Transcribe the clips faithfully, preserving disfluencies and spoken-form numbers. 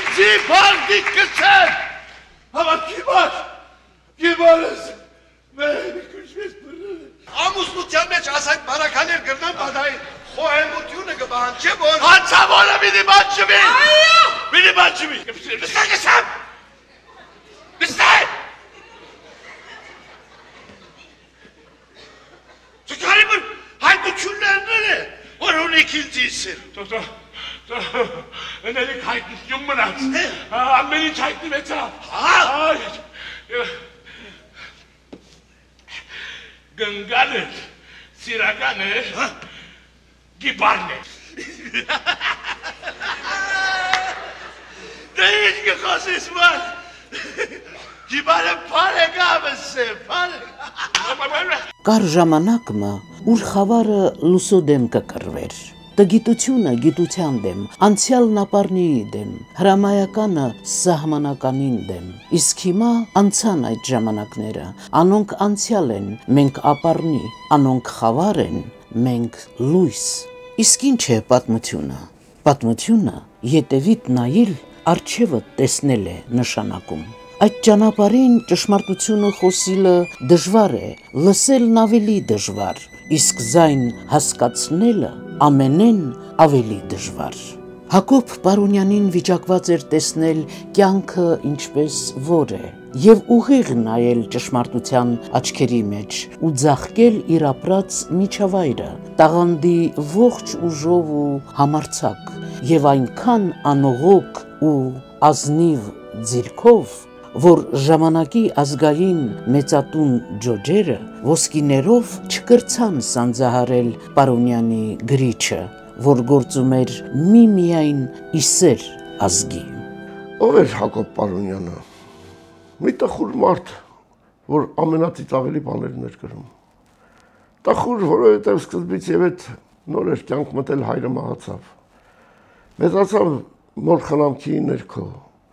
Ձիբարդի կսեն, հավա կիբար, կիբար ես, մեր կուշվես բրրել է։ Ամուսնության մեջ ասայք բարականեր գրնան բադային, խոհեմությունը գբան չէ որ։ Հանցավորը միդի բանջվի։ Այո։ Միդի բանջվի։ Լսե կսեմ։ Լսե։ Չկարի բր հայտություններն է, որ ունիք ինձ իսել։ Տոտո, ընելիք հայտնություն մնաց, ամեն ինչ հայտնի վեցավ։ Գնգան է, սիրական է, գիբարն է։ Դե ինչ կխոսես ման, գիբարը պար է գավս է, պար է։ Կար ժամանակ մը, ուր խավարը լուսոդեմ կկրվեր, տգիտությունը գիտության դեմ, անցյալն ապարնիի դեմ, հրամայականը սահմանականին դեմ, իսկ հիմա անցան այդ ժամանակները, անոնք անցյալ են, մենք ապարնի, անոնք խավար են, մենք լույս, իսկ ինչ է պատմությունը, պատմությունը ետևիտ նայել, արջևը տեսնել է նշանակում, այդ ճանապարհին ճշմարտությունը խոսիլը դժվար է, լսելն ավելի դժվար, իսկ զայն հասկացնելը ամենեն ավելի դժվար։ Հակոբ Պարոնյանին վիճակված էր տեսնել կյանքը ինչպես որ է, և ուղիղ նայել ճշմարտության աչքերի մեջ ու ձաղկել իր ապրած միջավայրը, տաղանդի ողջ ուժով ու համարձակ, և այնքան անողոք ու ազնիվ ձիրքով, որ ժամանակի ազգային մեծատուն ջոջերը ոսկիներով չկրցան սանձահարել Պարոնյանի գրիչը, որ գործում էր միմիայն իսեր ազգի։ Ով էր Հակոբ Պարոնյանը, մի տխուր մարդ, որ ամենածիծաղելի բաներն էր գրում։ Տխուր, որովհետև սկզբից եւ այդ նոր էր կյանք մտել հայրը մահացավ։ Մեծացավ մոր խնամքի ներքո։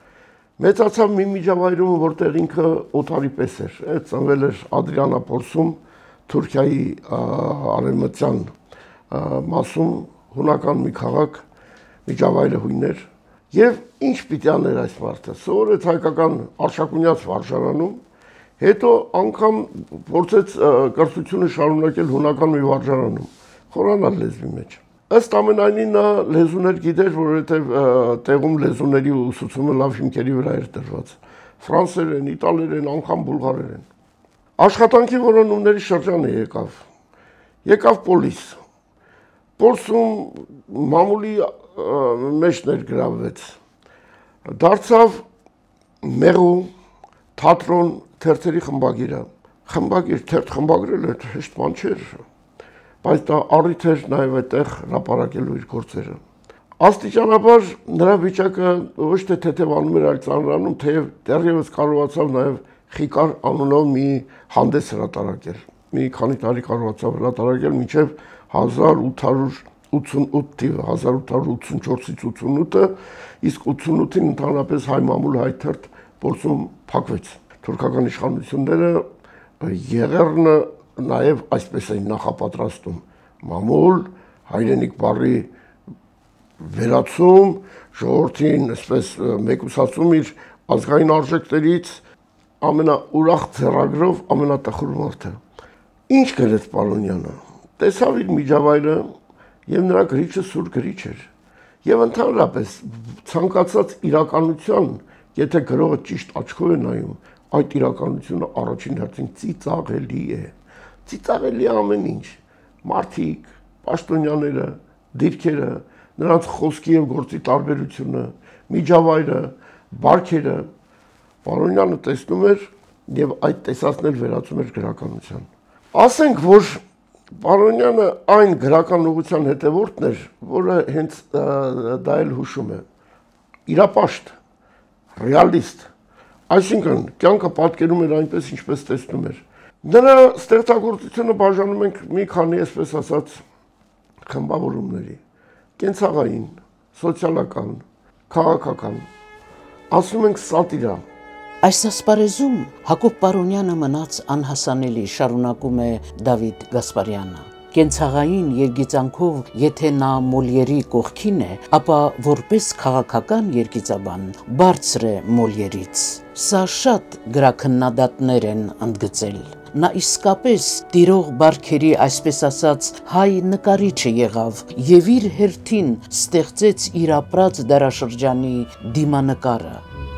Մեծացավ մի միջավայրում, որտեղ ինքը օտարի պես էր, այդ ծնվել էր Ադրիանապոլսում, Թուրքիայի արևմտյան մասում, հունական մի քաղաք, միջավայրը հույն էր, եւ ինչ պիտի աներ այս մարդը, սովորեց հայկական արշակունյաց վարժարանում, հետո անգամ փորձեց կրթությունը շարունակել հունական մի վարժարանում, խորանալ լեզվի մեջ։ Ըստ ամենայնի նա լեզուներ գիտեր, որովհետև տեղում լեզուների ուսուցումը լավ հիմքերի վրա էր դրված։ Ֆրանսերեն, իտալերեն, անգամ բուլղարերեն։ Աշխատանքի որոնումների շրջանը եկավ։ Եկավ պոլիս։ Պոլսում մամուլի մեջ ներգրավվեց։ Դարձավ մեղու, թատրոն, թերթերի խմբագիրը։ Խմբագիր, թերթ խմբագրել էր, հեշտ բան չէր։ Բայց դա առիթ էր նաև այդտեղ հրապարակելու իր գործերը։ Աստիճանաբար նրա վիճակը ոչ թե թեթևանում էր, այլ ծանրանում, թեև դեռևս կարողացավ նաև Խիկար անունով մի հանդես հրատարակել։ Մի քանի տարի կարողացավ հրատարակել մինչև հազար ութ հարյուր ութսունութ թիվը, հազար ութ հարյուր ութսունչորսից ութսունութը, իսկ ութսունութին ընդհանրապես հայ մամուլ հայ թերթ Պոլսում փակվեց։ Թուրքական իշխանությունները Եղեռնը նաև այսպես էին նախապատրաստում մամուլ, հայրենիք բառի վերացում, ժողովրդին այսպես մեկուսացում իր ազգային արժեքներից ամենաուրախ ձեռագրով ամենատխուր մարդը։ Ինչ գրեց Պարոնյանը, տեսավ իր միջավայրը եւ նրա գրիչը սուր գրիչ էր։ Եվ ընդհանրապես ցանկացած իրականության, եթե գրողը ճիշտ աչքով է նայում, այդ իրականությունը առաջին հերթին ծիծաղելի է։ Ծիծաղելի ամեն ինչ, մարդիկ, պաշտոնյաները, դիրքերը, նրանց խոսքի եւ գործի տարբերությունը, միջավայրը, բարքերը, Պարոնյանը տեսնում էր եւ այդ տեսածն էլ վերածում էր գրականության։ Ասենք, որ Պարոնյանը այն գրական ուղղության հետևորդն էր, որը հենց դա էլ հուշում է, իրապաշտ, ռեալիստ, այսինքն կյանքը պատկերում էր այնպես, ինչպես տեսնում էր։ Նրա ստեղծագործությունը բաժանում ենք մի քանի, այսպես ասած, խմբավորումների, կենցաղային, սոցիալական, քաղաքական, ասում ենք սատիրա։ Այս ասպարեզում Հակոբ Պարոնյանը մնաց անհասանելի, շարունակում է Դավիթ Գասպարյանը։ կենցաղային երգիծանքով, եթե նա Մոլիերի կողքին է, ապա որպես քաղաքական երգիծաբան բարձր է Մոլիերից։ Սա շատ գրաքննադատներ են ընդգծել։ Նա իսկապես տիրող բարքերի, այսպես ասած, հայ նկարիչը եղավ եւ իր հերթին ստեղծեց իր ապրած դարաշրջանի դիմանկարը։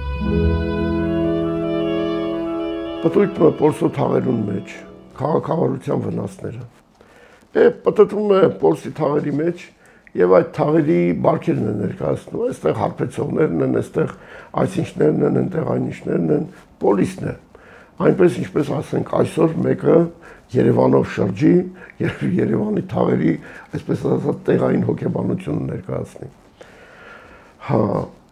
Պտույտում է Պորսո թաղերուն մեջ քաղաքավարության վնասները։ Է պտտվում է Պորսի թաղերի մեջ եւ այդ թաղերի բարքերն են ներկայացնում, այստեղ հարբեցողներն են, այստեղ այսինչներն են, այնտեղ այնինչներն են, պոլիսն է։ Այնպես ինչպես ասենք այսօր մեկը Երևանով շրջի եւ Երևանի թաղերի, այսպես ասած, տեղային հոգեբանությունը ներկայացնի։ Հա,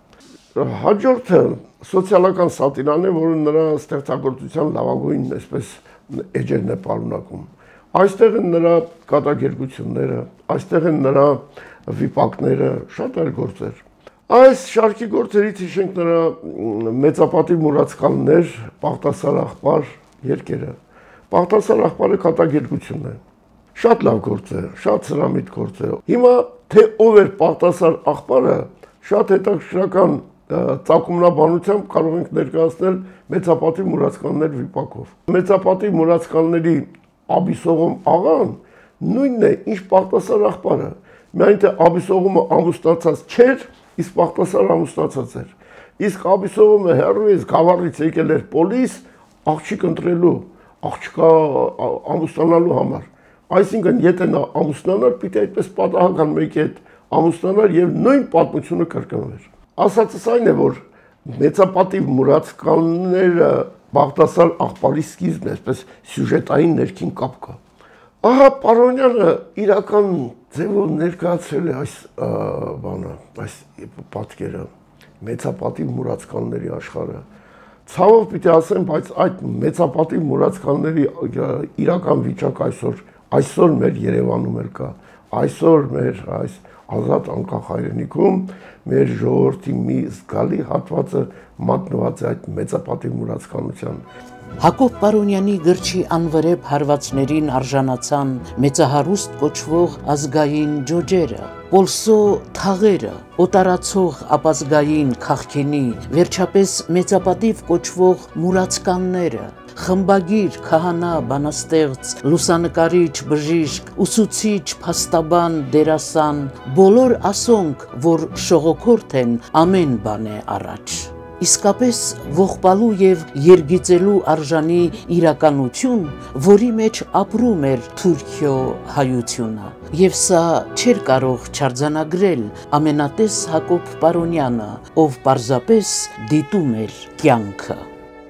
հաջորդը սոցիալական սատիրան է, որը նրա ստեղծագործության լավագույն, այսպես, էջերն է պարունակում։ Այստեղ են նրա կատակերգությունները, այստեղ են նրա վիպակները, շատ այլ գործեր։ Այս շարքի գործերից հիշենք նրա մեծապատիվ մուրացկաններ, Պաղտասար աղբար երկերը։ Պաղտասար աղբարը կատակերգություն է։ Շատ լավ գործ է, շատ սրամիտ գործ է։ Հիմա թե ով էր Պաղտասար աղբարը, շատ հետաքրքրական ծագումնաբանությամբ կարող ենք ներկայացնել մեծապատիվ մուրացկաններ վիպակով։ Մեծապատիվ մուրացկանների Աբիսողոմ աղան նույնն է, ինչ Պաղտասար աղբարը։ Միայն թե Աբիսողոմը ամուսնացած չէր, իսկ Պաղտասարը ամուսնացած էր։ Իսկ Աբիսողոմը հեռուից գավառից եկել էր պոլիս աղջիկ ընտրելու, աղջկա ամուսնանալու համար։ Այսինքն, եթե նա ամուսնանար, պիտի այդպես պատահական մեկի հետ ամուսնանար եւ նույն պատմությունը կրկնվեր։ Ասածս այն է, որ մեծապատիվ մուրացկանները Պաղտասար աղբարի սկիզբն է, այսպես սյուժետային ներքին կապ կա։ Ահա Պարոնյանը իրական ձևով ներկայացրել է այս բանը, այս պատկերը, մեծապատիվ մուրացկանների աշխարհը։ Ցավով պիտի ասեմ, բայց այդ մեծապատիվ մուրացկանների իրական վիճակ այսօր, այսօր մեր Երևանում էլ կա, այսօր մեր այս ազատ անկախ հայրենիքում մեր ժողովրդի մի զգալի հատվածը մատնված է այդ մեծապատիվ մուրացկանության։ Հակոբ Պարոնյանի գրչի անվրեպ հարվածներին արժանացան մեծահարուստ կոչվող ազգային ջոջերը, Պոլսո թաղերը, օտարացող ապազգային քաղքենի, վերջապես մեծապատիվ կոչվող մուրացկանները, խմբագիր, քահանա, բանաստեղծ, լուսանկարիչ, բժիշկ, ուսուցիչ, փաստաբան, դերասան, բոլոր ասոնք, որ շողոքորթ են, ամեն բան է առաջ։ Իսկապես ողբալու եւ երգիծելու արժանի իրականություն, որի մեջ ապրում էր Թուրքիո հայությունը։ Եվ սա չէր կարող չարձանագրել ամենատես Հակոբ Պարոնյանը, ով պարզապես դիտում էր կյանքը։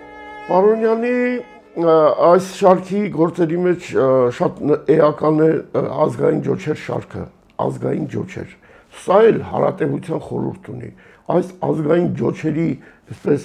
Պարոնյանի այս շարքի գործերի մեջ շատ էական է ազգային ջոչեր շարքը, ազգային ջոչեր։ Սա էլ հարատևության խորհուրդ ունի։ Այս ազգային ջոչերի այսպես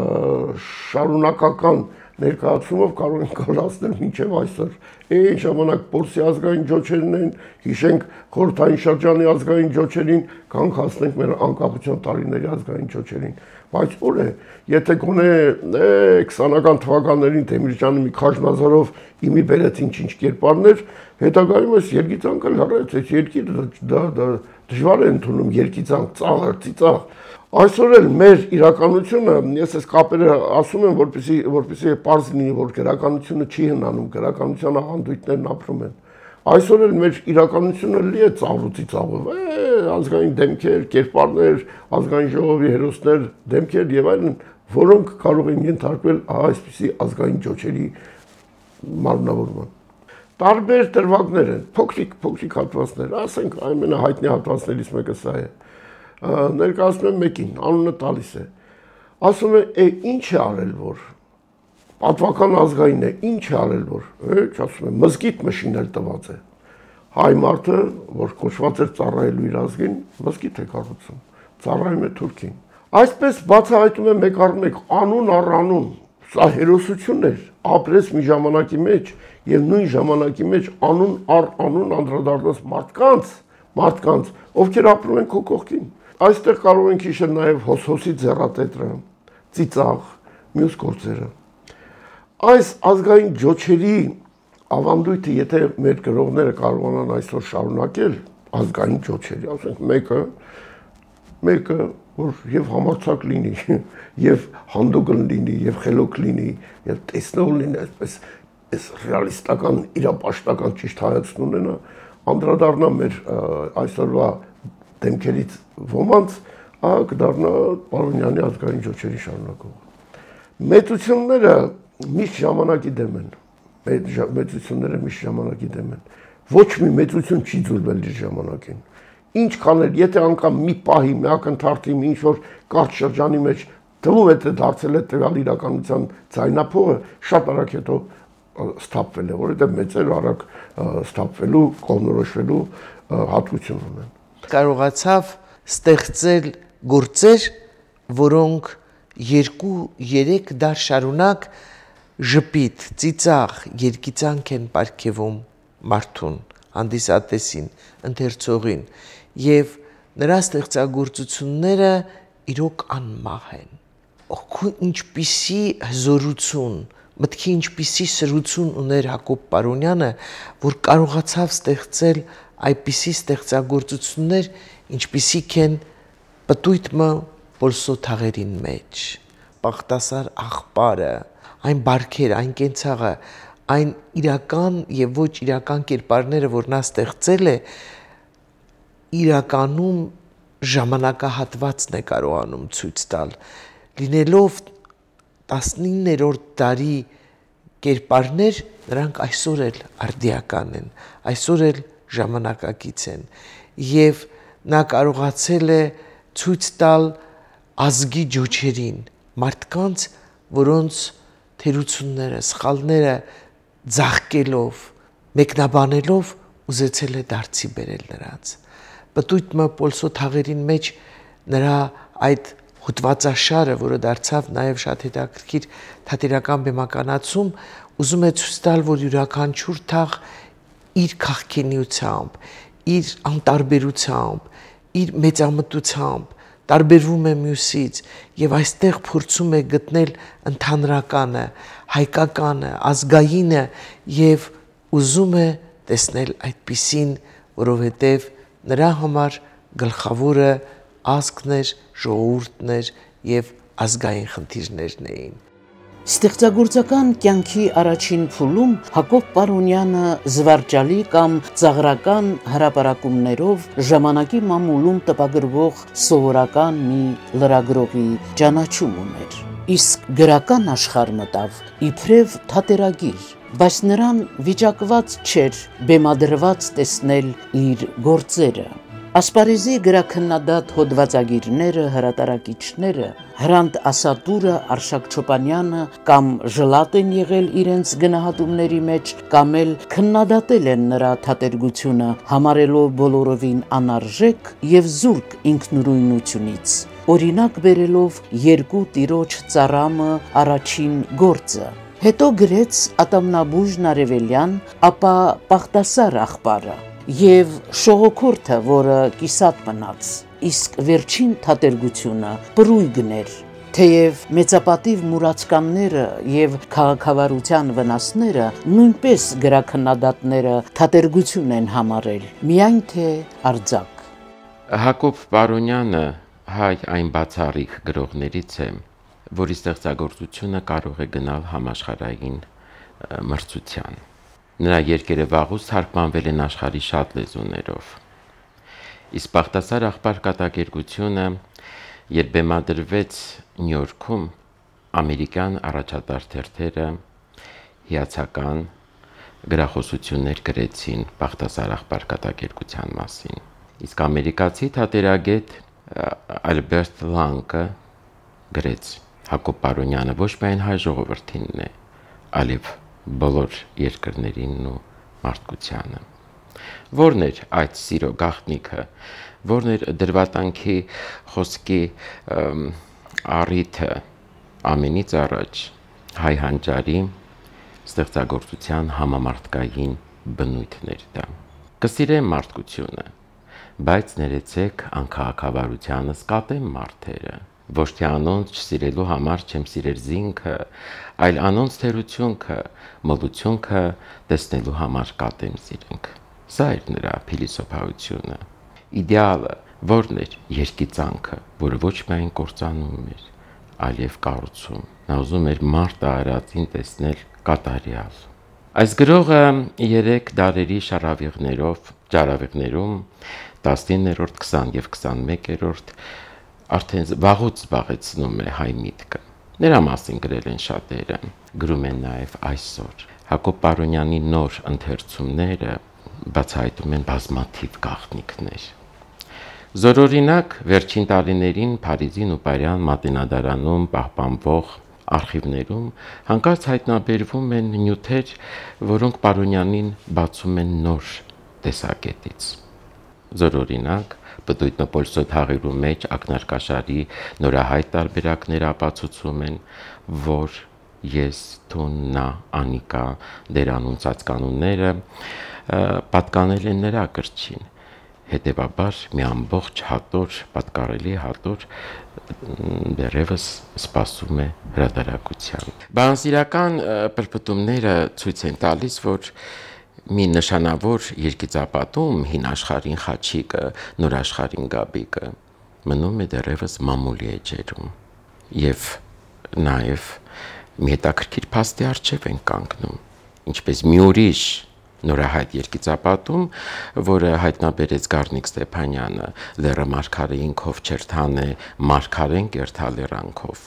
շարունակական ներկայացումով կարող ենք կորացնել մինչև այսօր։ Այն ժամանակ Պորսի ազգային ջոչերն են, հիշենք խորհրդային շրջանի ազգային ջոչերին, կանք հասնենք մեր անկախության տարիների ազգային ջոչերին։ Բայց ուր է, եթե գոնե քսանական թվականներին Թեմիրճյանը մի քաշնազարով իմի բերեց ինչ-ինչ կերպարներ, հետագայում այս երգիծանքը լռեց, այս երկիրը դա դժվար է ընդունում երգիծանք, ծաղր, ծիծաղ։ Այսօր էլ մեր իրականությունը, ես այս կապերը ասում եմ, որպեսզի որպեսզի պարզ լինի, որ գրականությունը չի հնանում, գրականության աղանդույթներն ապրում են։ Այսօր էլ մեր իրականությունը լի է ծաղրուցի ծաղով, ազգային դեմքեր, կերպարներ, ազգային ժողովի հերոսներ, դեմքեր եւ այլն, որոնք կարող են ենթարկվել այսպիսի ազգային ջոչերի մարմնավորման։ Տարբեր դրվագներ են, փոքրիկ փոքրիկ հատվածներ, ասենք ամենահայտնի հատվածներից մեկը սա է։ Ներկայացնում եմ մեկին, անունը տալիս է։ Ասում է, «Է ինչ է արել որ»։ Պատվական ազգային է, ինչ է արել որ։ Էջ ասում է, մզկիթ մշինել տված է։ Հայ մարդը, որ կոչված էր ծառայելու իր ազգին, մզկիթ է կառուցում, ծառայում է Թուրքին։ Այսպես բացահայտում է մեկ առ մեկ անուն առ անուն։ Սա հերոսություն էր, ապրեց մի ժամանակի մեջ եւ նույն ժամանակի մեջ անուն առ անուն անդրադառնաց մարդկանց, մարդկանց, ովքեր ապրում են քո կողքին։ Այստեղ կարող ենք հիշել նաեւ Հոսհոսի ձեռատետրը, ծիծաղ, մյուս գործերը։ Այս ազգային ջոչերի ավանդույթը, եթե մեր գրողները կարողանան այսօր շարունակել ազգային ճոճերի, ասենք մեկը, մեկը, որ եւ համարձակ լինի, եւ հանդուգն լինի, եւ խելոք լինի, եւ տեսնող լինի, այսպես այս ռեալիստական, իրապաշտական ճիշտ հայացք ունենա, անդրադառնա մեր այսօրվա դեմքերից ոմանց, ահա կդառնա Պարոնյանի ազգային ճոճերի շարունակողը։ Մեծությունները միշտ ժամանակի դեմ են։ Մեծությունները միշտ ժամանակի դեմ են։ Ոչ մի մեծություն չի ձուլվել իր ժամանակին։ Ինչքան էլ, եթե անգամ մի պահի, մի ակնթարթի, մի ինչ-որ կարճ շրջանի մեջ թվում է, թե դարձել է տվյալ իրականության ձայնափողը, շատ արագ հետո սթափվել է, որովհետև մեծերը արագ սթափվելու, կողմնորոշվելու հատկություն ունեն։ Կարողացավ ստեղծել գործեր, որոնք երկու-երեք դար շարունակ ժպիտ, ծիծաղ, երգիծանք են պարգևում մարդուն, հանդիսատեսին, ընթերցողին, եւ նրա ստեղծագործությունները իրոք անմահ են։ Օգու ինչպիսի հզորություն, մտքի ինչպիսի սրություն ուներ Հակոբ Պարոնյանը, որ կարողացավ ստեղծել այդպիսի ստեղծագործություններ, ինչպիսիք են պտույտը Պոլսո թաղերին մեջ, Պաղտասար աղբարը, այն բարքերը, այն կենցաղը, այն իրական եւ ոչ իրական կերպարները, որ նա ստեղծել է, իրականում ժամանակահատվածն է կարողանում ցույց տալ, լինելով տասնիններորդ դարի կերպարներ, նրանք այսօր էլ արդիական են, այսօր էլ ժամանակակից են, եւ նա կարողացել է ցույց տալ ազգի ջոջերին, մարդկանց, որոնց թերությունները, սխալները ձաղկելով, մեկնաբանելով ուզեցել է դարձի բերել նրանց։ Պտույտը Պոլսո թաղերին մեջ նրա այդ հոդվածաշարը, որը դարձավ նաև շատ հետաքրքիր թատերական բեմականացում, ուզում է ցույց տալ, որ յուրաքանչյուր թաղ իր քաղաքենիությամբ, իր անտարբերությամբ, իր մեծամտությամբ տարբերվում է մյուսից եւ այստեղ փորձում է գտնել ընդհանրականը, հայկականը, ազգայինը եւ ուզում է տեսնել այդպիսին, որովհետեւ նրա համար գլխավորը ազգն էր, ժողովուրդն էր եւ ազգային խնդիրներն էին։ Ստեղծագործական կյանքի առաջին փուլում Հակոբ Պարոնյանը զվարճալի կամ ծաղրական հրապարակումներով ժամանակի մամուլում տպագրվող սովորական մի լրագրողի ճանաչում ուներ։ Իսկ գրական աշխարհ մտավ իբրև թատերագիր, բայց նրան վիճակված չէր բեմադրված տեսնել իր գործերը։ Ասպարեզի գրաքննադատ հոդվածագիրները, հրատարակիչները, Հրանտ Ասատուրը, Արշակ Չոպանյանը կամ ժլատ են եղել իրենց գնահատումների մեջ, կամ էլ քննադատել են նրա թատերգությունը, համարելով բոլորովին անարժեք եւ զուրկ ինքնուրույնությունից, օրինակ բերելով երկու տիրոջ ծառամը առաջին գործը։ Հետո գրեց Ատամնաբույժն Արևելյան, ապա Պաղտասար աղբարը եւ շողոքորթը, որը կիսատ մնաց, իսկ վերջին թատերգությունը պրույգն էր, թեև մեծապատիվ մուրացկանները եւ քաղաքավարության վնասները նույնպես գրաքննադատները թատերգություն են համարել, միայն թե արձակ։ Հակոբ Պարոնյանը հայ այն բացառիկ գրողներից է, որի ստեղծագործությունը կարող է գնալ համաշխարհային մրցության։ Նրա երկերը վաղուց թարգմանվել են աշխարհի շատ լեզուներով։ Իսկ Պաղտասար աղբար կատակերգությունը, երբ բեմադրվեց Նյու Յորքում, ամերիկյան առաջատար թերթերը հիացական գրախոսություններ գրեցին Պաղտասար աղբար կատակերգության մասին։ Իսկ ամերիկացի թատերագետ Ալբերտ Լանկը գրեց. Հակոբ Պարոնյանը ոչ միայն հայ ժողովրդինն է, այլև բոլոր երկրներին ու մարդկությանը։ Որն էր այդ սիրո գաղտնիքը, որն էր դրվատանքի խոսքի առիթը, ամենից առաջ հայ հանճարի ստեղծագործության համամարտկային բնույթն էր դա։ Կսիրեմ մարդկությունը, բայց ներեցեք անքաղաքավարությանը սկատեմ մարդերը, Ոչ թե անոնց չսիրելու համար չեմ սիրել զինքը, այլ անոնց թերությունքը, մոլությունքը տեսնելու համար կատեմ սիրենք։ Սա էր նրա փիլիսոփայությունը։ Իդեալը որն էր երկիծանքը, որը ոչ միայն կործանում էր, այլև կառուցում։ Նա ուզում էր մարդը արածին տեսնել կատարյալ։ Այս գրողը երեք դարերի շարավիղներով, ճարավիղներում տասնիններորդ, քսան և քսանմեկերորդ արդեն վաղուց զբաղեցնում է հայ միտքը։ Նրա մասին գրել են շատերը, գրում են նաև այսօր։ Հակոբ Պարոնյանի նոր ընթերցումները բացահայտում են բազմաթիվ գաղտնիքներ։ Զորօրինակ վերջին տարիներին Փարիզի Նուպարյան մատենադարանում պահպանվող արխիվներում հանկարծ հայտնաբերվում են նյութեր, որոնք Պարոնյանին բացում են նոր տեսակետից։ Զորօրինակ Պտույտնոպոլսո թաղերու մեջ ակնարկաշարի նորահայտ տարբերակները ապացուցում են, որ ես, թուն, նա, անիկա դերանուն ծածկանունները պատկանել են նրա կրչին։ Հետևաբար մի ամբողջ հատոր, պատկառելի հատոր դեռևս սպասում է հրատարակության։ Բանասիրական պրպտումները ցույց են տալիս, որ մի նշանավոր երկիծապատում հին աշխարհին խաչիկը, նոր աշխարհին գաբիկը մնում է դեռևս մամուլի էջերում։ Եվ նաև մի հետաքրքիր փաստի առջև են կանգնում, ինչպես մի ուրիշ նորահայտ երկիծապատում, որը հայտնաբերեց Գառնիկ Ստեփանյանը, լեռը մարգարեին քով չերթան է, մարգարեն կերթալերանքով։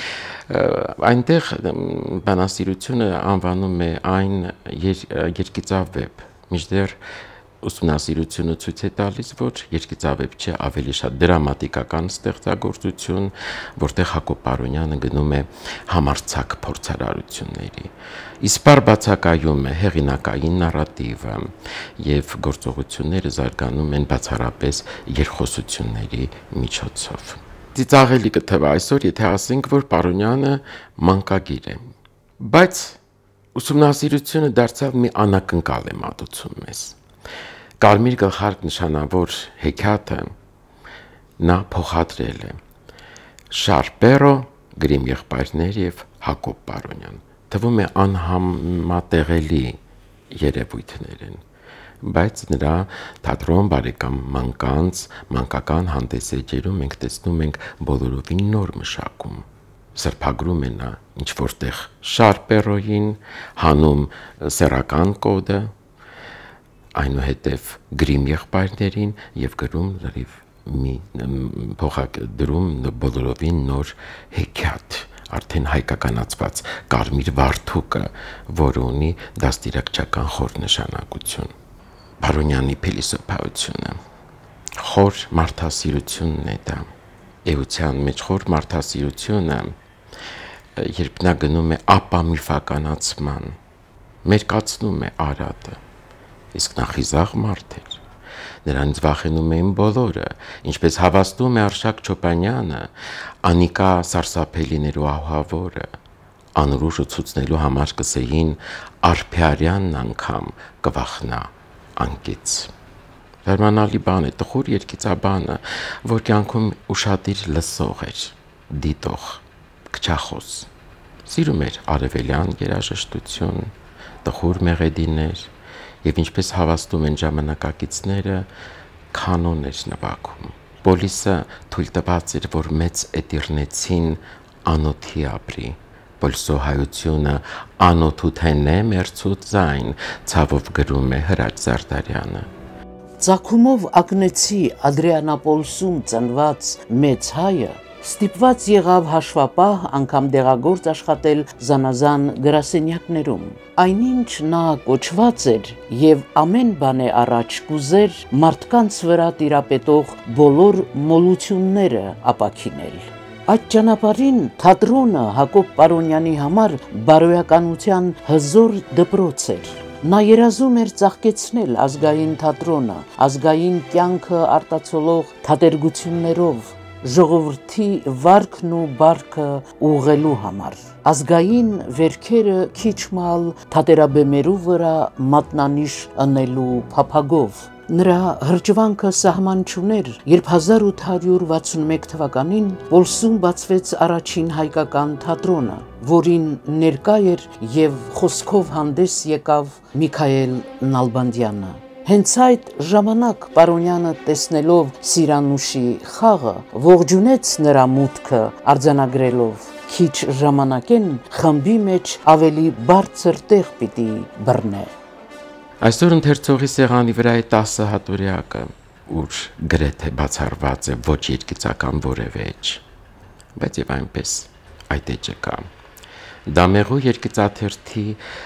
Այնտեղ բանասիրությունը անվանում է այն երկիծավեբ, մինչդեռ ուսումնասիրությունը ցույց է տալիս, որ երկիծավեբ չէ, ավելի շատ դրամատիկական ստեղծագործություն, որտեղ Հակոբ Պարոնյանը գնում է համարձակ փորձարարությունների։ Իսպառ բացակայում է հեղինակային նարատիվը եւ գործողությունները զարգանում են բացառապես երկխոսությունների միջոցով։ Ծիծաղելի կթվա այսօր, եթե ասենք, որ Պարոնյանը մանկագիր է, բայց ուսումնասիրությունը դարձավ մի անակնկալ է մատուցում մեզ։ Կարմիր գլխարկ նշանավոր հեքիաթը նա փոխադրել է Շարպերո, Գրիմ եղբայրներ եւ Հակոբ Պարոնյան։ Թվում է անհամատեղելի երևույթներ են, բայց նրա թատրոն բարեկամ մանկանց, մանկական հանդեսեջերում մենք տեսնում ենք բոլորովին նոր մշակում։ Սրբագրում է նա ինչ որտեղ Շարպերոյին, հանում սեռական կոդը, այնուհետև Գրիմ եղբայրներին եւ գրում լրիվ մի փոխակ դրում բոլորովին նոր հեքիաթ, արդեն հայկականացված կարմիր վարդուկը, որը ունի դաստիարակչական խոր նշանակություն։ Պարոնյանի փիլիսոփայությունը խոր մարդասիրությունն է դա։ Էության մեջ խոր մարդասիրությունը, երբ նա գնում է ապամիֆականացման, մերկացնում է Արատը, իսկ նա խիզախ մարդ էր։ Նրանից վախենում էին բոլորը, ինչպես հավաստում է Արշակ Չոպանյանը, Անիկա սարսափելիներու ահավորը, անուշը ցուցնելու համար կսեին Արփիարյանն անգամ կվախնա անկից։ Դերմանալի բան է, տխուր երկիծաբանը, որ կյանքում ուշադիր լսող էր, դիտող, քչախոս։ Սիրում էր արևելյան երաժշտություն, տխուր մեղեդիներ, եւ ինչպես հավաստում են ժամանակակիցները, կանոն էր նվագում։ Պոլիսը թույլ տված էր, որ մեծ էտիրնեցին անոթի ապրի, Պոլսո հայությունը անոթութեն է մերցուտ զայն, ցավով գրում է Հրաչ Զարդարյանը։ Ծագումով ակնեցի Ադրիանապոլսում ծնված մեծ հայը ստիպված եղավ հաշվապահ անգամ դեղագործ աշխատել զանազան գրասենյակներում։ Այնինչ նա կոչված էր եւ ամեն բան է առաջ կուզեր մարդկանց վրա տիրապետող բոլոր մոլությունները ապաքինել։ Այդ ճանապարհին թատրոնը Հակոբ Պարոնյանի համար բարոյականության հզոր դպրոց էր։ Նա երազում էր ծաղկեցնել ազգային թատրոնը, ազգային կյանքը արտացոլող թատերգություններով, ժողովրդի վարքն ու բարքը ուղղելու համար։ Ազգային վերքերը քիչ մալ թատերաբեմերու վրա մատնանիշ ընելու փափագով։ Նրա հրճվանքը սահման չուներ, երբ հազար ութ հարյուր վաթսունմեկ թվականին Պոլսում բացվեց առաջին հայկական թատրոնը, որին ներկա էր եւ խոսքով հանդես եկավ Միքայել Նալբանդյանը։ Հենց այդ ժամանակ Պարոնյանը տեսնելով Սիրանուշի խաղը ողջունեց նրա մուտքը արձանագրելով քիչ ժամանակեն խմբի մեջ ավելի բարձր տեղ պիտի բռնե։ Այսօր ընթերցողի սեղանի վրա է տասը հատորյակը, ուր գրեթե բացառված է ոչ երգիծական որևէ էջ, բայց եւ այնպես այդ էջը կա։ Դամեղու երգիծաթերթի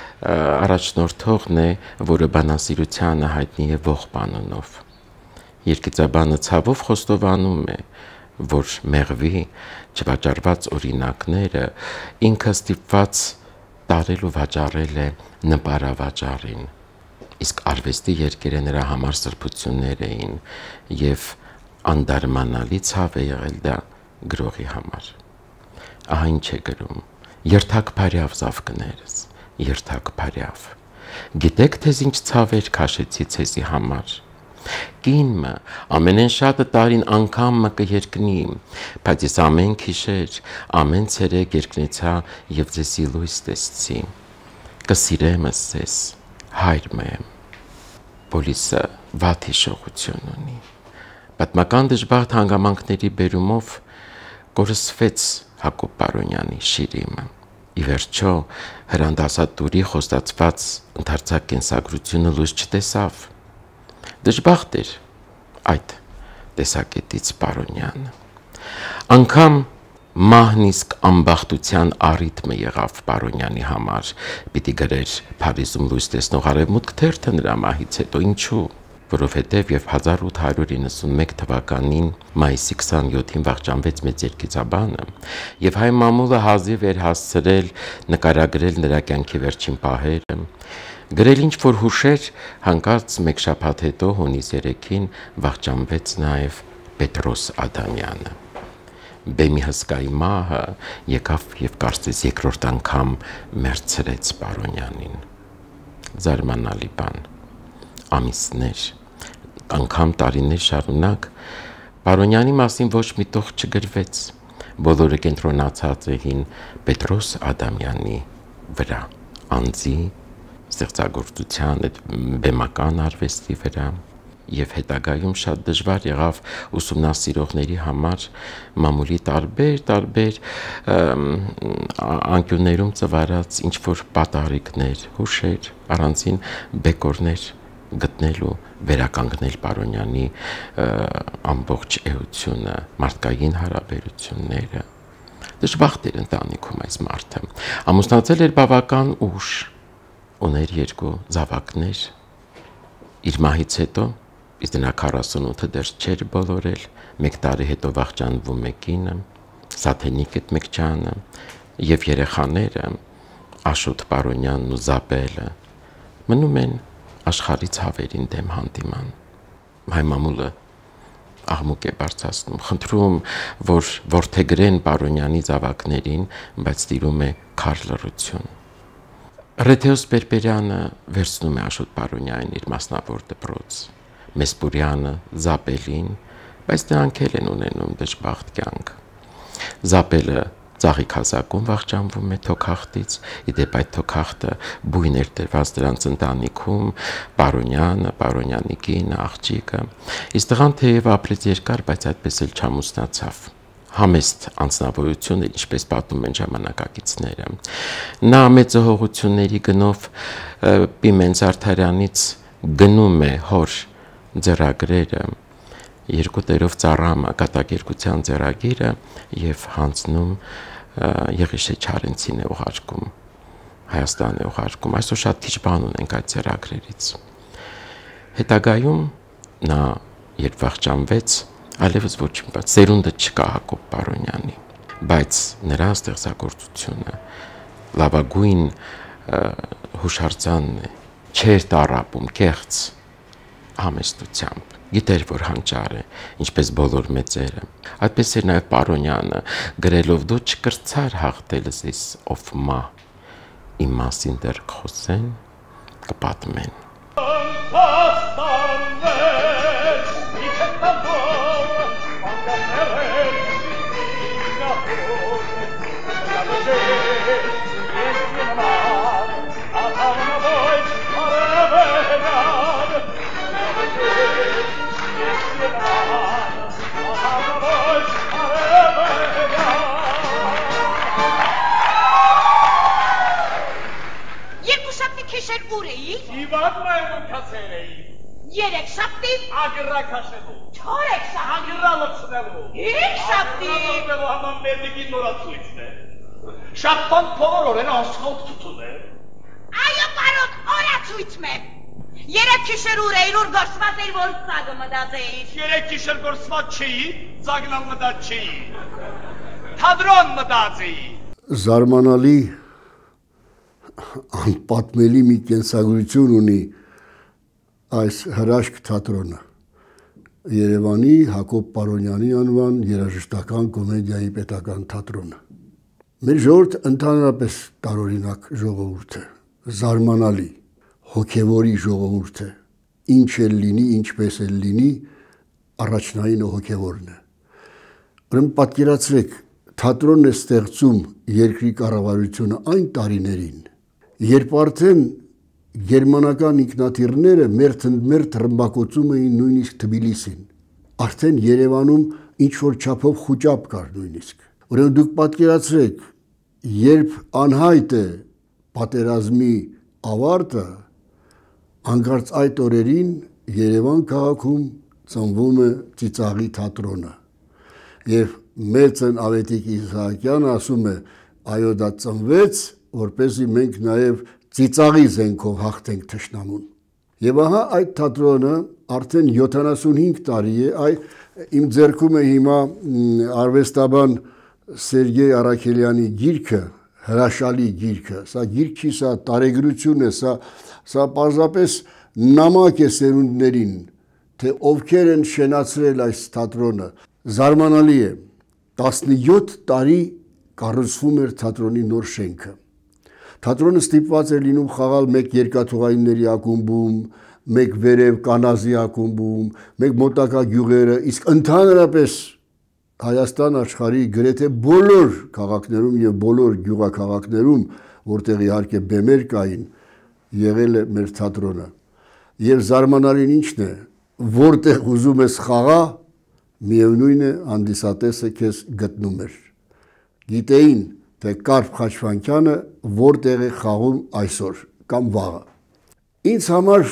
առաջնորդողն է, որը բանասիրությանը հայտնի է Ողբ անունով։ Երգիծաբանը ցավով խոստովանում է, որ մեղվի չվաճառված օրինակները ինքը ստիպված տարել ու վաճառել է նպարավաճառին, իսկ արվեստի երկերը նրա համար սրբություններ էին եւ անդարմանալի ցավ է եղել դա գրողի համար։ Ահա ինչ է գրում. երթակ փարյավ զավկներս, երթակ փարյավ, գիտեք թեզ ինչ ցավեր քաշեցի ցեզի համար, կինմը ամենեն շատը տարին անգամ մը կերկնի, բայց ես ամեն քիշեր, ամեն ցերեկ երկնեցա եւ ձեզի լույս տեսցի, կսիրեմս ձեզ, հայր մեմ, Պոլիսը վատ հիշողություն ունի, պատմական դժբախտ հանգամանքների բերումով կորսվեց Հակոբ Պարոնյանի շիրիմը, ի վերջո հրանդասատուրի խոստացված ընդարձակ կենսագրությունը լույս չտեսավ, դժբախտ էր այդ տեսակետից Պարոնյանը, անգամ մահն իսկ ամբախտության առիթմը եղավ Պարոնյանի համար, պիտի գրեր Փարիզում լույս տեսնող Արևմուտք թերթը նրա մահից հետո, ինչու, որովհետև եւ հազար ութ հարյուր իննսունմեկ թվականին մայիսի քսանյոթին վախճանվեց մեծ երգիծաբանը եւ հայ մամուլը հազիվ էր հասցրել նկարագրել նրա կյանքի վերջին պահերը, գրել ինչ որ հուշեր, հանկարծ մեկ շաբաթ հետո հունիս երեքին վախճանվեց նաեւ Պետրոս Ադամյանը։ Բեմի հսկայի մահը եկավ եւ կարծես երկրորդ անգամ մերցրեց Պարոնյանին։ Զարմանալի բան, ամիսներ, անգամ տարիներ շարունակ Պարոնյանի մասին ոչ մի տող չգրվեց, բոլորը կենտրոնացած էին Պետրոս Ադամյանի վրա, անձի, ստեղծագործության, բեմական արվեստի վրա, եւ հետագայում շատ դժվար եղավ ուսումնասիրողների համար մամուլի տարբեր տարբեր անկյուններում ծվարած ինչ որ պատահարիքներ, հուշեր, առանձին բեկորներ գտնելու, վերականգնել Պարոնյանի ամբողջ էությունը, մարդկային հարաբերությունները։ Դժբախտ էր ընտանիքում այս մարդը։ Ամուսնացել էր բավական ուշ, ուներ երկու զավակներ։ Իր մահից հետո իսկ նա քառասունութը դեռ չէր բոլորել, մեկ տարի հետո վախճանվում է կինը, Սաթենիկ Մեկչյանը եւ երեխաները, Աշոտ Պարոնյանն ու Զապելը, մնում են աշխարհի ցավերին դեմ հանդիման։ Հայ մամուլը աղմուկ է բարձրացնում, խնդրում, որ որդեգրեն Պարոնյանի զավակներին, բայց տիրում է քար լռություն։ Ռեթեոս Պերպերյանը վերցնում է Աշոտ Պարոնյանին իր մասնավոր դպրոց, Մեսպուրյանը Զապելին, բայց նրանք էլ են ունենում դժբախտ կյանք։ Զապելը ծաղիկ հասակում վախճանվում է թոքախտից, իդեպ այդ թոքախտը բույն էր դրված դրանց ընտանիքում, Պարոնյանը, Պարոնյանի կինը, աղջիկը, իսկ տղան թեև ապրեց երկար, բայց այդպես էլ չամուսնացավ։ Համեստ անձնավորություն էր, ինչպես պատմում են ժամանակակիցները։ Նա մեծահողությունների գնով Պիմեն Զարդարյանից գնում է հոր ձեռագրերը, երկու տերով ծառամը, կատակերգության ձեռագիրը եւ հանձնում Եղիշե Չարենցին է ուղարկում, Հայաստան է ուղարկում, այսօր շատ քիչ բան ունենք այդ ձեռագրերից։ Հետագայում նա երբ վախճանվեց, այլևս ոչ մի բան, սերունդը չկա Հակոբ Պարոնյանի, բայց նրա ստեղծագործությունը լավագույն հուշարձանն է, չէր տառապում կեղծ համեստությամբ, գիտեր, որ հանճար է, ինչպես բոլոր մեծերը։ Այդպես էր նաև Պարոնյանը, գրելով դու չկրցար հաղթել զիս ով մահ, իմ մասին դեռ կխոսեն, կպատմեն։ Երկուշաբթի քեշեր ուր էի։ Իվատ մայրուն կացեր էի։ Երեք շաբթի Ագրա քաշելու։ չորեք շաբթի Ագրա լցնելու։ հինգ շաբթի Ագրա համար մերդիկի նորացույցն է։ Շաբթան փոր օրեն ասֆալտ թութուն է։ Այո, պարոն, օրացույցն է։ Երեք քիշեր ուր էիր, ուր գործված էիր, որ ծագը մտած էիր։ Երեք քիշեր գործված չէի, ծագնալ մտած չէի։ Թադրոն մտած էի։ Զարմանալի անպատմելի մի կենսագրություն ունի այս հրաշք թատրոնը։ Երևանի Հակոբ Պարոնյանի անվան երաժշտական կոմեդիայի պետական թատրոնը։ Մեր ժողովուրդը ընդհանրապես տարօրինակ ժողովուրդ է, զարմանալի, հոգևորի ժողովուրդ է, ինչ էլ լինի, ինչպես էլ լինի, առաջնային հոգևորն է։ Ուրեմն պատկերացրեք, թատրոնն է ստեղծում երկրի կառավարությունը այն տարիներին, երբ արդեն գերմանական ինքնաթիռները մերթ-ընդմերթ ռմբակոծում էին նույնիսկ Թբիլիսին, արդեն Երևանում ինչ-որ չափով խուճապ կար նույնիսկ։ Ուրեմն դուք պատկերացրեք, երբ անհայտ է պատերազմի ավարտը, հանկարծ այդ օրերին Երևան քաղաքում ծնվում է ծիծաղի թատրոնը։ Եվ մեծն Ավետիք Իսահակյանը ասում է, այո դա ծնվեց, որպեսզի մենք նաև ծիծաղի զենքով հաղթենք թշնամուն։ Եվ ահա այդ թատրոնը արդեն յոթանասունհինգ տարի է, այ իմ ձեռքում է հիմա արվեստաբան Սերգեյ Առաքելյանի գիրքը, հրաշալի գիրքը, սա գիրք չի, սա տարեգրություն է, սա, սա պարզապես նամակ է սերունդներին, թե ովքեր են շենացրել այս թատրոնը, զարմանալի է, տասնյոթ տարի կառուցվում էր թատրոնի նոր շենքը։ Թատրոնը ստիպված էր լինում խաղալ մեկ երկաթուղայինների ակումբում, մեկ վերև կանազի ակումբում, մեկ մոտակա գյուղերը, իսկ ընդհանրապես Հայաստան աշխարհի գրեթե բոլոր քաղաքներում եւ բոլոր գյուղաքաղաքներում, որտեղ իհարկե բեմեր կային, եղել է մեր թատրոնը։ Եվ զարմանալին ինչն է, որտեղ ուզում ես խաղա, միևնույն է հանդիսատեսը քեզ գտնում էր։ Գիտեին, թե Կարփ Խաչվանյանը որտեղ է խաղում այսօր կամ վաղը։ Ինձ համար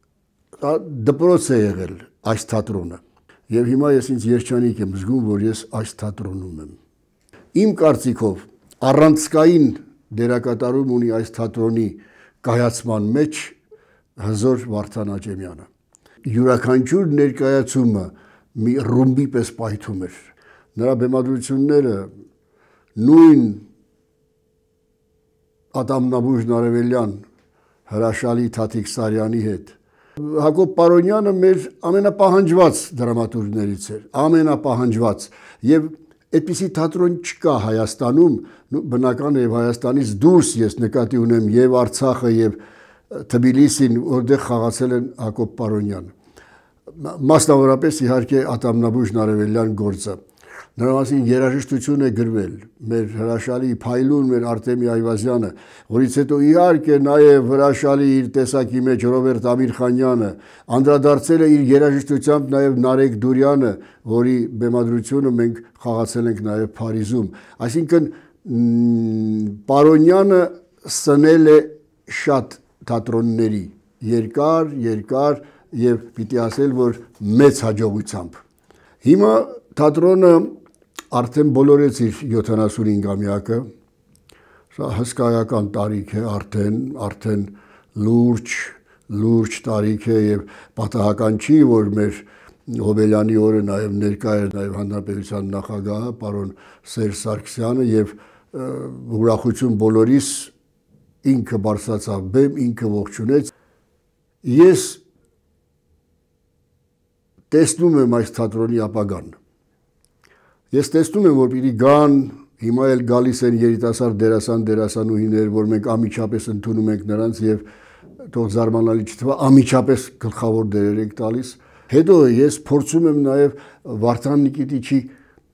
դպրոց է եղել այս թատրոնը։ Եվ հիմա ես ինձ երջանիկ եմ զգում, որ ես այս թատրոնում եմ։ Իմ կարծիքով առանցքային դերակատարում ունի այս թատրոնի կայացման մեջ Հզոր Վարդան Աճեմյանը։ Յուրաքանչյուր ներկայացումը մի ռումբի պես պայթում էր։ Նրա բեմադրությունները նույն Ադամնաբույժ Նարևելյան, հրաշալի Թաթիկ Սարյանի հետ։ Հակոբ Պարոնյանը մեր ամենապահանջված դրամատուրգներից էր, ամենապահանջված, եւ այդպիսի թատրոն չկա Հայաստանում, բնական է Հայաստանից դուրս ես նկատի ունեմ եւ Արցախը եւ Թբիլիսին, որտեղ խաղացել են Հակոբ Պարոնյանը։ Մասնավորապես իհարկե Ադամնաբույժ Նարևելյան գործը։ Նրա մասին երաժշտություն է գրվել, մեր հրաշալի փայլուն մեր Արտեմի Այվազյանը, որից հետո իհարկե նաև հրաշալի իր տեսակի մեջ Ռոբերտ Ամիրխանյանը, անդրադարձել է իր երաժշտությամբ նաև Նարեկ Դուրյանը, որի բեմադրությունը մենք խաղացել ենք նաև Փարիզում։ Այսինքն Պարոնյանը սնել է շատ թատրոնների, երկար, երկար եւ պիտի ասել, որ մեծ հաջողությամբ։ Հիմա թատրոնը արդեն բոլորեց իր յոթանասունհինգամյակը, սա հսկայական տարիք է արդեն, արդեն լուրջ, լուրջ տարիք է եւ պատահական չի, որ մեր Հոբելյանի օրը նաեւ ներկա էր նաեւ Հանրապետության նախագահը, պարոն Սերժ Սարգսյանը եւ ուրախություն բոլորիս ինքը բարձրացավ բեմ, ինքը ողջունեց։ Ես տեսնում եմ այս թատրոնի ապագան։ Ես տեսնում եմ, որ պիտի գան, հիմա էլ գալիս են երիտասարդ դերասան դերասանուհիներ, որ մենք ամիջապես ընդունում ենք նրանց եւ թող զարմանալի չթվա, ամիջապես գլխավոր դերեր ենք տալիս։ Հետո ես փորձում եմ նաեւ Վարդան Նիկիտիչի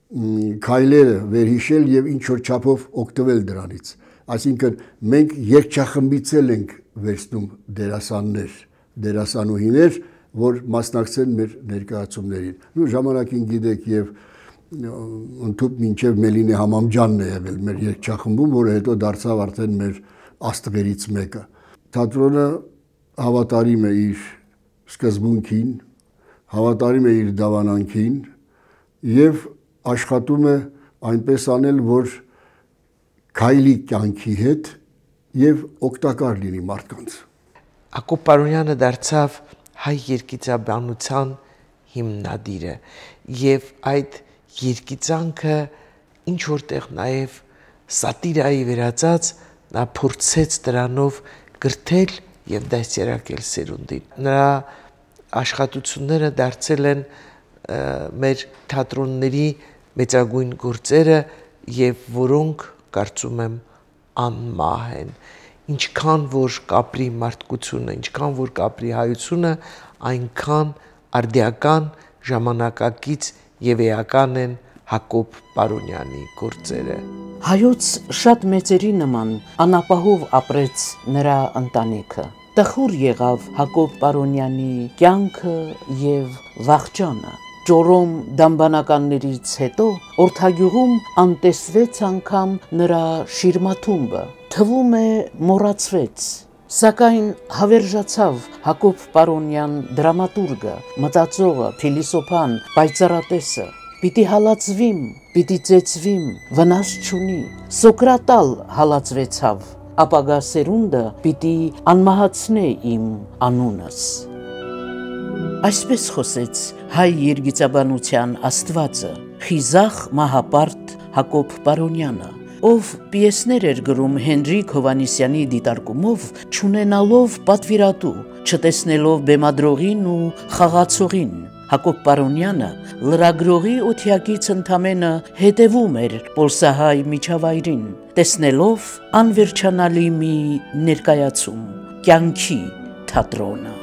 քայլերը վերհիշել եւ ինչ որ չափով օգտվել դրանից։ Այսինքն մենք երգչախմբից էլ ենք վերցնում դերասաններ, դերասանուհիներ, որ մասնակցեն մեր ներկայացումներին։ Նու ժամանակին գիտեք եւ ընդཐུպ մինչեւ Մելինե Համամջանն է եղել մեր երգչախմբում, որը հետո դարձավ արդեն մեր աստղերից մեկը։ Թատրոնը հավատարիմ է իր սկզբունքին, հավատարիմ է իր դավանանքին եւ աշխատում է այնպես անել, որ քայլի կյանքի հետ եւ օգտակար լինի մարդկանց։ Հակոբ Պարոնյանը դարձավ հայ երգիծաբանության հիմնադիրը եւ այդ երգիծանքը ինչ որտեղ նաեւ սատիրայի վերածած նա փորձեց դրանով գրթել եւ դասերակել սերունդին։ Նրա աշխատությունները դարձել են մեր թատրոնների մեծագույն գործերը եւ որոնք կարծում եմ անմահ են։ Ինչքան որ կապրի մարդկությունը, ինչքան որ կապրի հայությունը, այնքան արդիական, ժամանակակից եւ էական են Հակոբ Պարոնյանի գործերը։ Հայոց շատ մեծերի նման անապահով ապրեց նրա ընտանիքը։ Տխուր եղավ Հակոբ Պարոնյանի կյանքը եւ վախճանը։ Ճորոմ դամբանականներից հետո Օրթագյուղում անտեսվեց անգամ նրա շիրմաթումբը, թվում է մոռացվեց, սակայն հավերժացավ Հակոբ Պարոնյան դրամատուրգը, մտածողը, փիլիսոփան, պայծառատեսը, պիտի հալածվիմ, պիտի ծեծվիմ, վնաս չունի, Սոկրատալ հալածվեցավ, ապագա սերունդը պիտի անմահացնե իմ անունս։ Այսպես խոսեց հայ երգիծաբանության աստվածը, խիզախ մահապարտ Հակոբ Պարոնյանը, ով պիեսներ էր գրում Հենրիկ Հովանիսյանի դիտարկումով, չունենալով պատվիրատու, չտեսնելով բեմադրողին ու խաղացողին։ Հակոբ Պարոնյանը լրագրողի օթյակից ընդամենը հետևում էր Պոլսահայ միջավայրին, տեսնելով անվերջանալի մի ներկայացում, կյանքի թատրոնը։